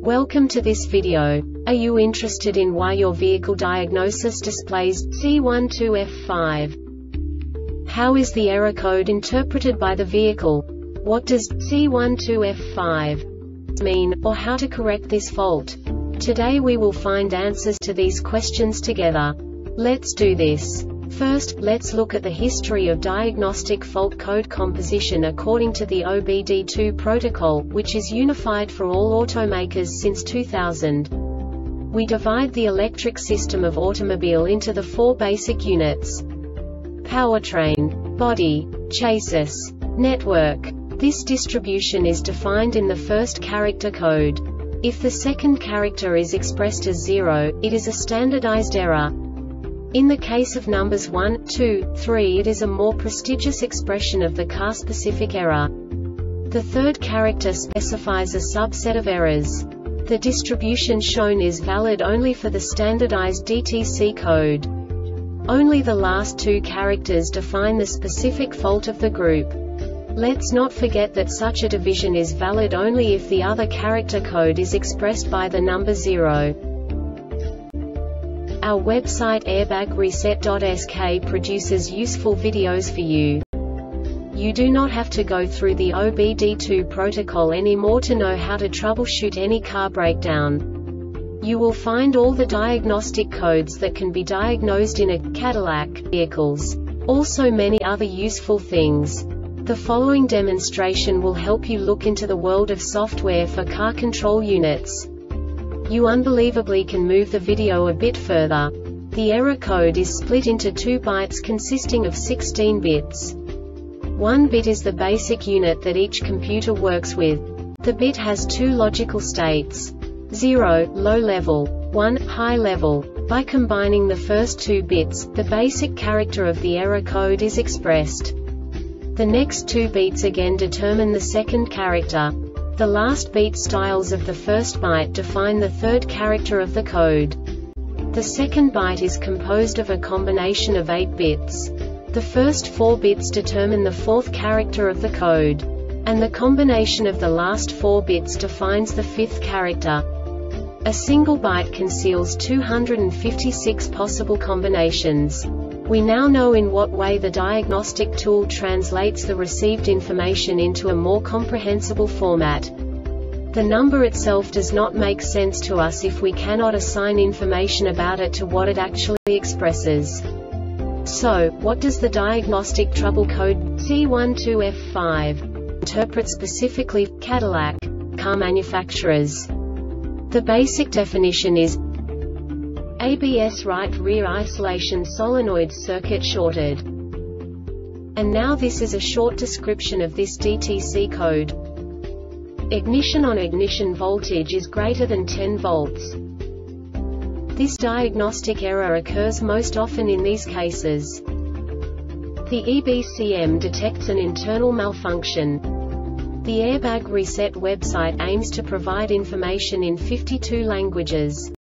Welcome to this video. Are you interested in why your vehicle diagnosis displays C12F5? How is the error code interpreted by the vehicle? What does C12F5 mean, or how to correct this fault? Today we will find answers to these questions together. Let's do this. First, let's look at the history of diagnostic fault code composition according to the OBD2 protocol, which is unified for all automakers since 2000. We divide the electric system of automobile into the four basic units: powertrain, body, chassis, network. This distribution is defined in the first character code. If the second character is expressed as 0, it is a standardized error. In the case of numbers 1, 2, 3, it is a more prestigious expression of the car-specific error. The third character specifies a subset of errors. The distribution shown is valid only for the standardized DTC code. Only the last two characters define the specific fault of the group. Let's not forget that such a division is valid only if the other character code is expressed by the number 0. Our website airbagreset.sk produces useful videos for you. You do not have to go through the OBD2 protocol anymore to know how to troubleshoot any car breakdown. You will find all the diagnostic codes that can be diagnosed in a Cadillac vehicles. Also many other useful things. The following demonstration will help you look into the world of software for car control units. You unbelievably can move the video a bit further. The error code is split into 2 bytes consisting of 16 bits. 1 bit is the basic unit that each computer works with. The bit has 2 logical states: 0, low level, 1, high level. By combining the first 2 bits, the basic character of the error code is expressed. The next 2 beats again determine the second character. The last beat styles of the first byte define the third character of the code. The second byte is composed of a combination of 8 bits. The first 4 bits determine the fourth character of the code. And the combination of the last 4 bits defines the fifth character. A single byte conceals 256 possible combinations. We now know in what way the diagnostic tool translates the received information into a more comprehensible format. The number itself does not make sense to us if we cannot assign information about it to what it actually expresses. So, what does the diagnostic trouble code C12F5 interpret specifically for Cadillac car manufacturers? The basic definition is ABS right rear isolation solenoid circuit shorted. And now this is a short description of this DTC code. Ignition on ignition voltage is greater than 10 volts. This diagnostic error occurs most often in these cases. The EBCM detects an internal malfunction. The Airbag Reset website aims to provide information in 52 languages.